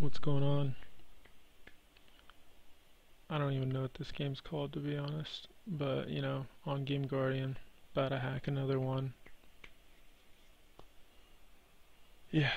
What's going on? I don't even know what this game's called, to be honest. But, you know, on Game Guardian, about to hack another one. Yeah.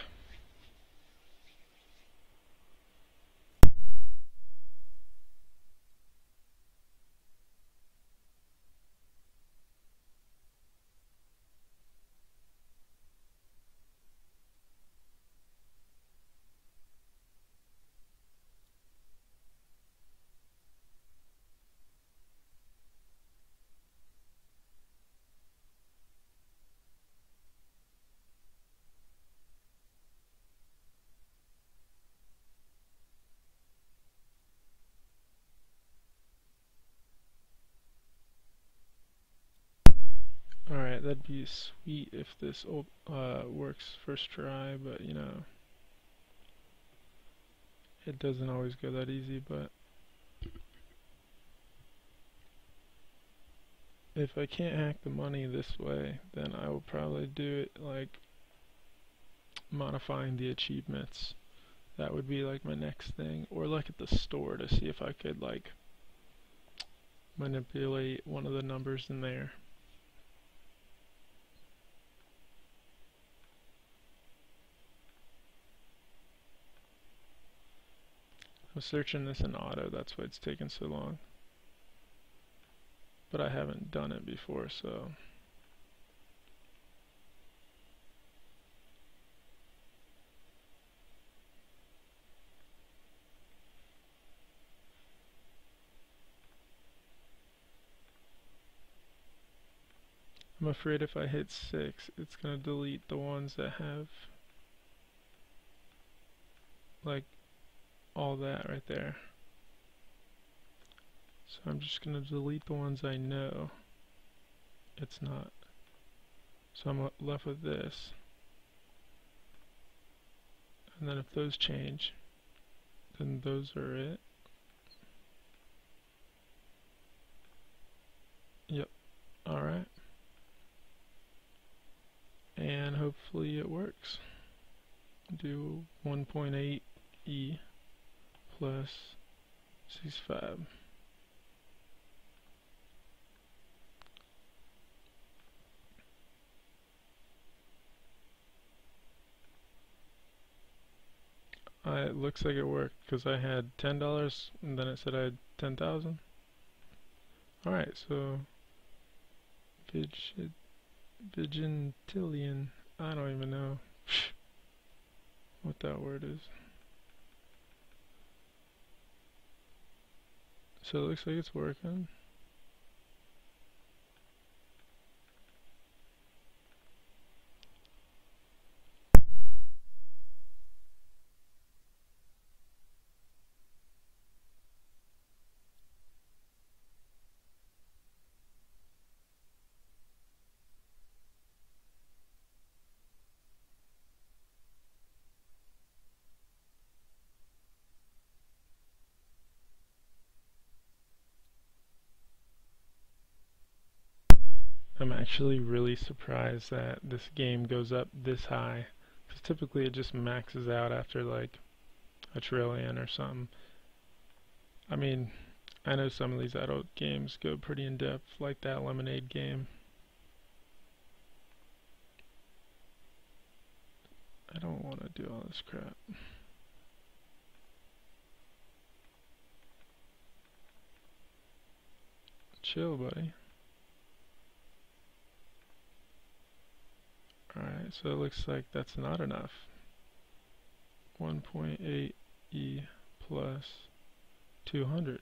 Alright, that'd be sweet if this works first try, but, you know, it doesn't always go that easy, but if I can't hack the money this way, then I will probably do it, like, modifying the achievements. That would be, like, my next thing. Or look at the store to see if I could, like, manipulate one of the numbers in there. I was searching this in auto, that's why it's taken so long. But I haven't done it before, so... I'm afraid if I hit 6, it's gonna delete the ones that have, like, all that right there. So I'm just gonna delete the ones I know it's not. So I'm left with this. And then if those change, then those are it. Yep. Alright. And hopefully it works. Do 1.8 E plus 65. It looks like it worked because I had $10 and then it said I had 10,000. Alright, so Vigintillion, I don't even know what that word is. So it looks like it's working. I'm actually really surprised that this game goes up this high, because typically it just maxes out after like a trillion or something. I mean, I know some of these adult games go pretty in depth, like that Lemonade game. I don't want to do all this crap. Chill, buddy. Alright, so it looks like that's not enough. 1.8 E plus 200.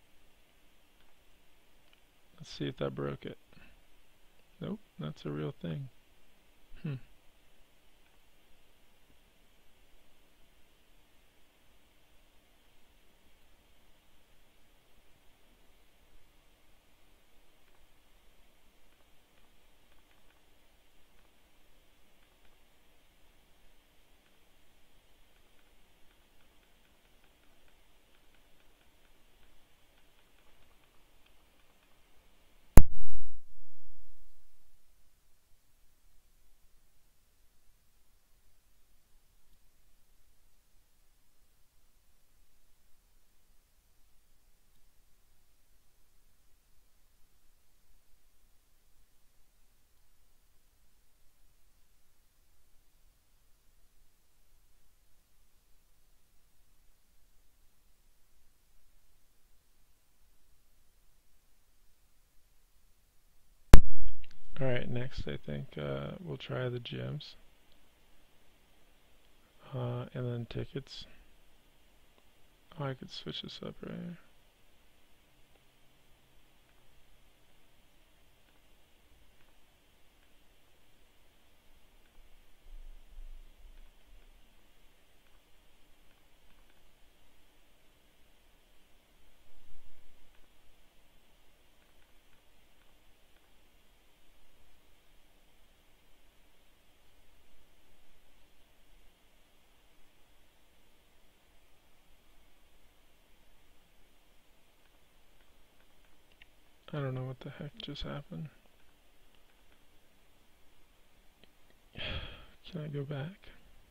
Let's see if that broke it. Nope, that's a real thing. next, I think we'll try the gyms. And then tickets. Oh, I could switch this up right here. I don't know what the heck just happened. Can I go back?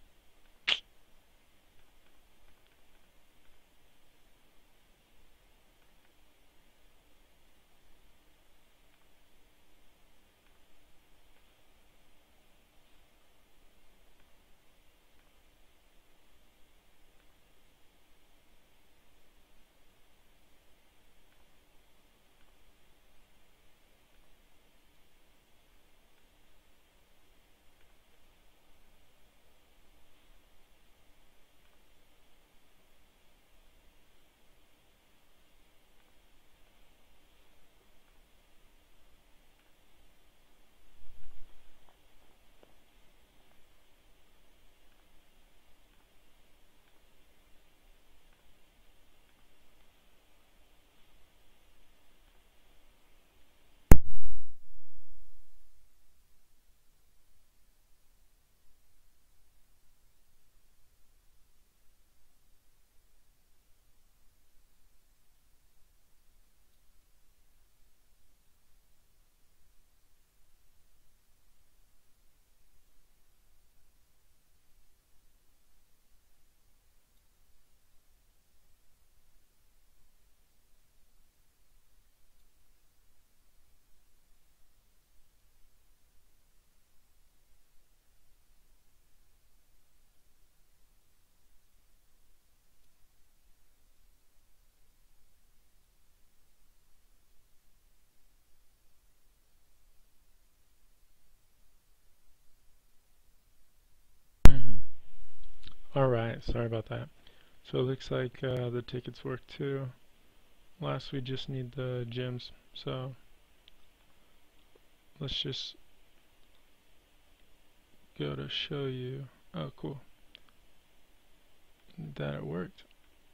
Alright, sorry about that. So it looks like the tickets work too. Last we just need the gyms, so let's just go to show you. Oh, cool. That it worked.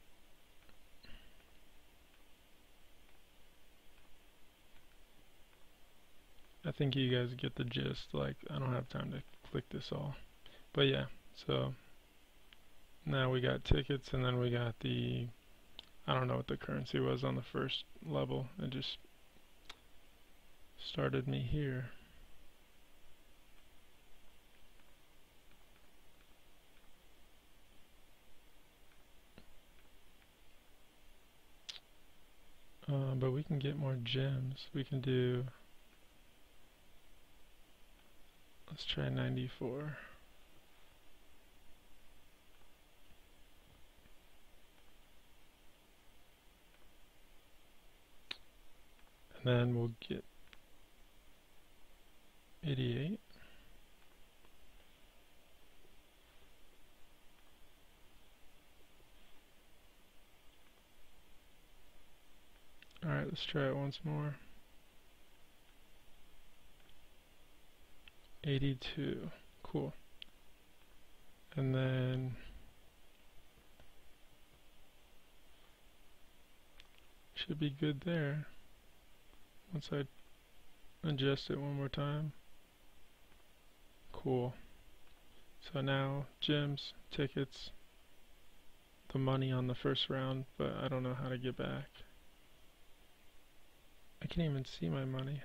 I think you guys get the gist. Like, I don't have time to click this all. But yeah, so now we got tickets, and then we got the, I don't know what the currency was on the first level. It just started me here. But we can get more gems. We can do, let's try 94. And then we'll get 88. Alright, let's try it once more. 82. Cool. And then should be good there. Once I adjust it one more time. Cool. So now gyms, tickets, the money on the first round, but I don't know how to get back. I can't even see my money.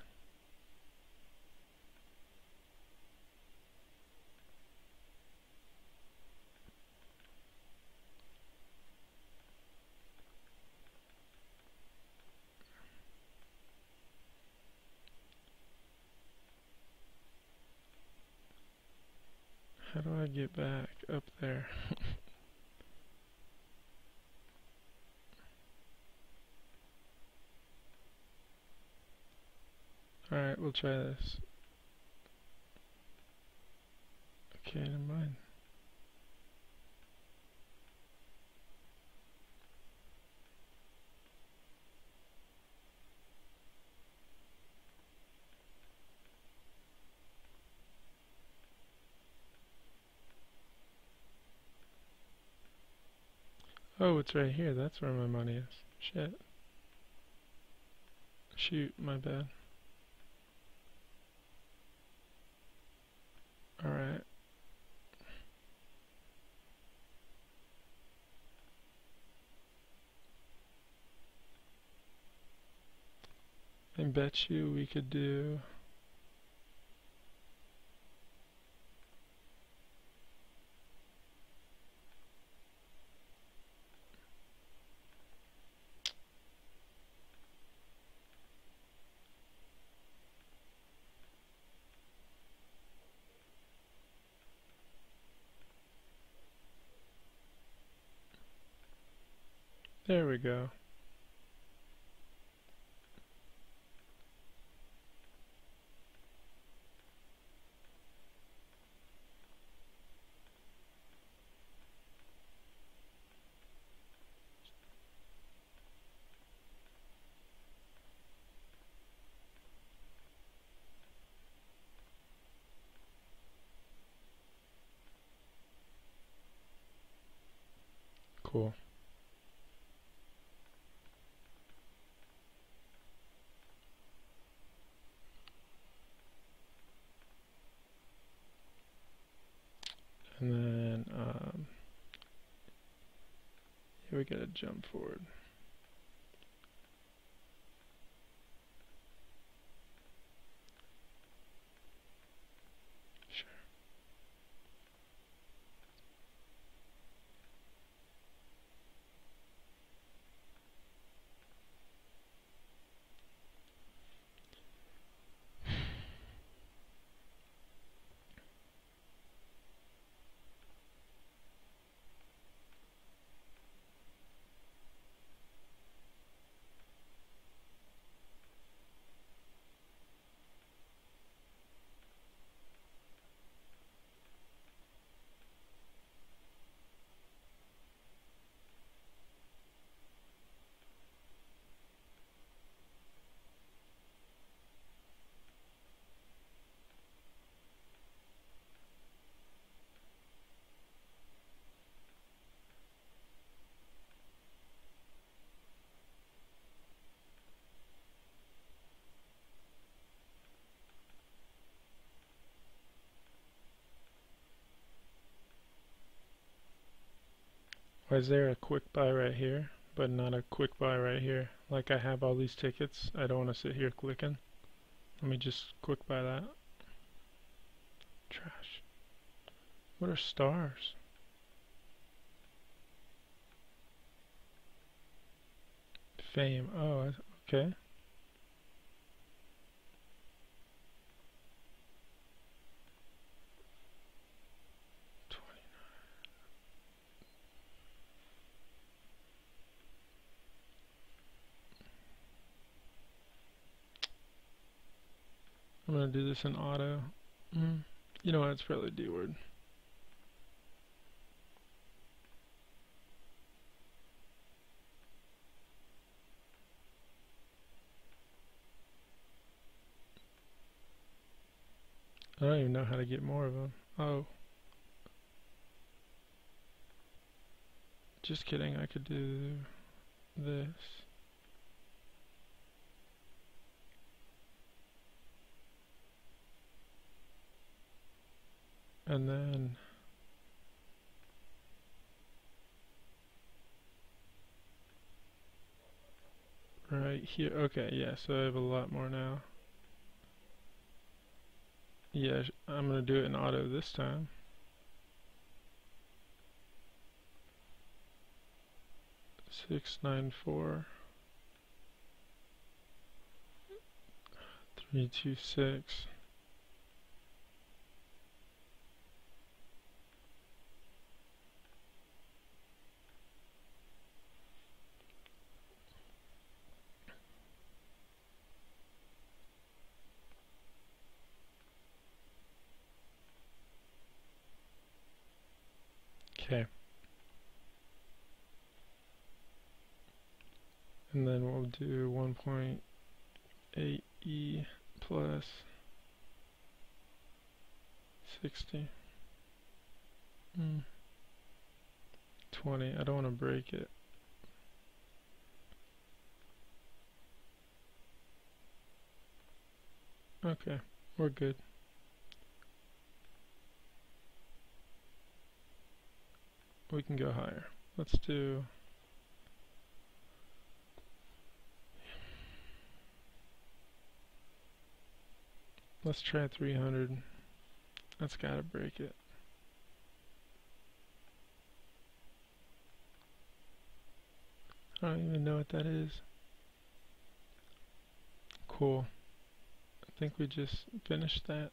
How do I get back up there? Alright, we'll try this. Okay, never mind. Oh, it's right here. That's where my money is. Shit. Shoot, my bad. Alright. I bet you we could do... There we go. Cool. And then, here we gotta jump forward. Sure. Why is there a quick buy right here, but not a quick buy right here? Like I have all these tickets, I don't want to sit here clicking. Let me just quick buy that. Trash. What are stars? Fame. Oh, okay. I'm gonna do this in auto. You know what? It's probably D-word. I don't even know how to get more of them. Oh. Just kidding. I could do this. And then right here. Okay, yeah, so I have a lot more now. Yeah, I'm gonna do it in auto this time. Six, 9, 4, 3, 2, 6. Okay. And then we'll do 1.8e plus 60. 20. I don't want to break it. Okay, we're good. We can go higher. Let's try 300. That's gotta break it. I don't even know what that is. Cool. I think we just finished that.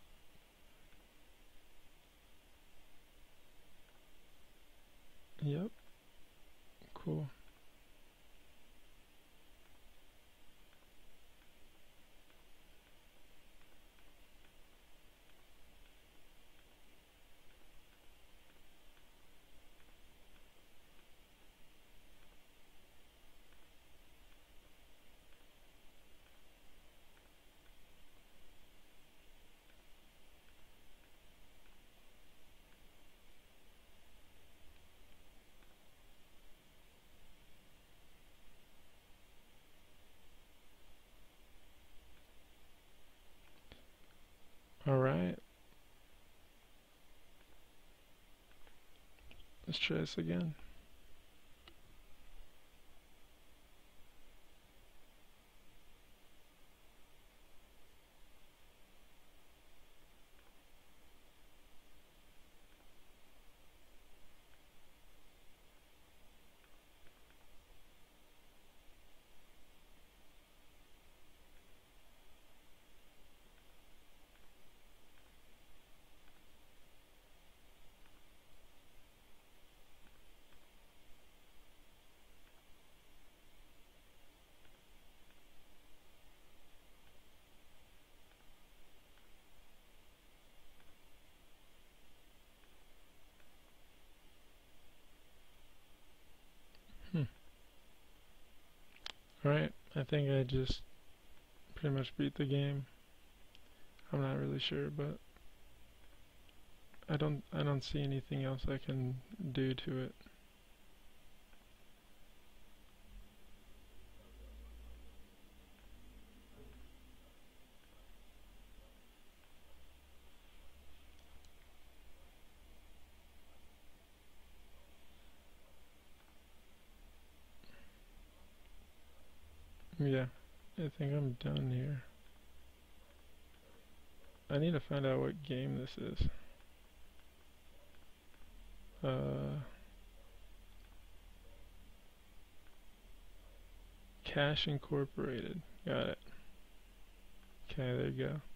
Yep. Cool. Alright. Let's try this again. Alright, I think I just pretty much beat the game. I'm not really sure, but I don't see anything else I can do to it. Yeah, I think I'm done here. I need to find out what game this is. Cash Incorporated. Got it. Okay, there you go.